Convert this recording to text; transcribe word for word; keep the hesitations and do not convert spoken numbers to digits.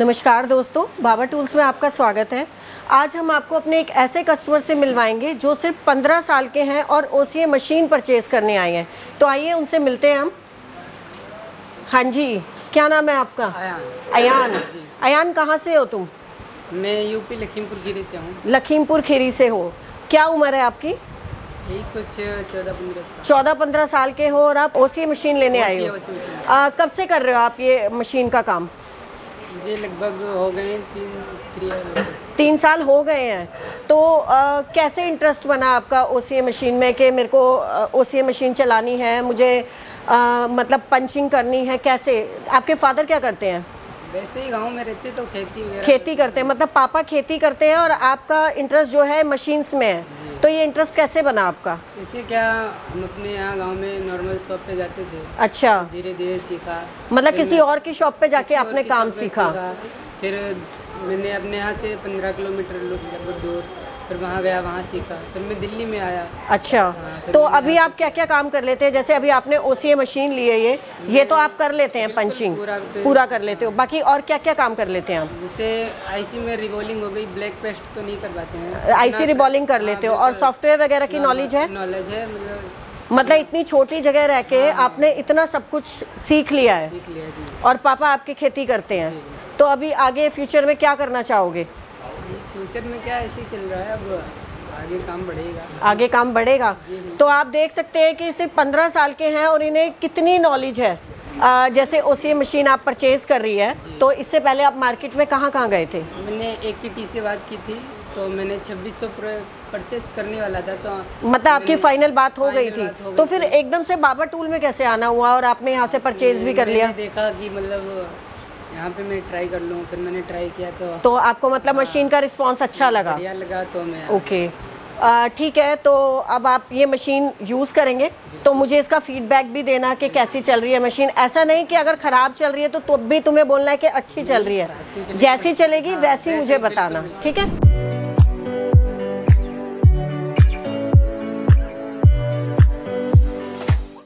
नमस्कार दोस्तों, बाबा टूल्स में आपका स्वागत है। आज हम आपको अपने एक ऐसे कस्टमर से मिलवाएंगे जो सिर्फ पंद्रह साल के हैं और ओसीए मशीन परचेज़ करने आए हैं। तो आइए उनसे मिलते हैं हम। हाँ जी, क्या नाम है आपका? अयान। अयान, अयान कहाँ से हो तुम? मैं यूपी लखीमपुर खीरी से हूँ। लखीमपुर खीरी से हो। क्या उम्र है आपकी? यही कुछ चौदह पंद्रह साल। चौदह पंद्रह साल के हो और आप ओसीए मशीन लेने आए हो। आ, कब से कर रहे हो आप ये मशीन का काम? ये लगभग हो गए तीन तीन साल हो गए हैं। तो आ, कैसे इंटरेस्ट बना आपका ओसीए मशीन में कि मेरे को ओसीए मशीन चलानी है, मुझे आ, मतलब पंचिंग करनी है? कैसे? आपके फादर क्या करते हैं? वैसे ही गांव में रहते तो खेती वगैरह खेती करते हैं, मतलब पापा खेती करते हैं और आपका इंटरेस्ट जो है मशीन्स में है। तो ये इंटरेस्ट कैसे बना आपका? इसे क्या, हम अपने यहाँ गांव में नॉर्मल शॉप पे जाते थे। अच्छा, धीरे धीरे सीखा। मतलब किसी और की शॉप पे जाके आपने काम सीखा? फिर मैंने अपने यहाँ से पंद्रह किलोमीटर लगभग दूर फिर वहाँ गया, वहाँ सीखा। फिर मैं दिल्ली में आया। अच्छा, तो अभी आप क्या क्या काम कर लेते हैं? जैसे अभी आपने ओसीए मशीन ली है, ये ये तो आप कर लेते हैं, पंचिंग पूरा, पूरा कर लेते हो। बाकी और क्या क्या काम कर लेते हैं आप? जैसे आईसी में रिबॉलिंग हो गई, ब्लैक पेस्ट तो नहीं कर पाते हैं। आईसी रिबॉलिंग कर लेते हो और सॉफ्टवेयर वगैरह की नॉलेज है? नॉलेज है, मतलब मतलब इतनी छोटी जगह रह के आपने इतना सब कुछ सीख लिया है। सीख लिया जी। और पापा आपकी खेती करते हैं। तो अभी आगे फ्यूचर में क्या करना चाहोगे? फ्यूचर में क्या, ऐसे ही चल रहा है, अब आगे काम बढ़ेगा। आगे काम बढ़ेगा। तो आप देख सकते हैं कि सिर्फ पंद्रह साल के हैं और इन्हें कितनी नॉलेज है। आ, जैसे ओसीए मशीन आप परचेज कर रही है, तो इससे पहले आप मार्केट में कहाँ कहाँ गए थे? मैंने एक की टी से बात की थी, तो मैंने छब्बीस सौ परचेस करने वाला था। तो मतलब आपकी फाइनल बात हो गई थी, हो गई तो फिर एकदम से बाबा टूल में कैसे आना हुआ और आपने यहाँ से परचेज भी कर लिया? मैंने देखा कि मतलब यहाँ पे मैं ट्राई कर लूँ, फिर मैंने ट्राई किया तो तो आपको मतलब मशीन का रिस्पांस अच्छा लगा? बढ़िया लगा, तो मैं ओके, ठीक है। तो अब आप ये मशीन यूज़ करेंगे तो मुझे इसका फीडबैक भी देना कि कैसी चल रही है मशीन। ऐसा नहीं कि अगर ख़राब चल रही है तो तब भी तुम्हें बोलना है कि अच्छी चल रही है। जैसी चलेगी वैसी मुझे बताना, ठीक है?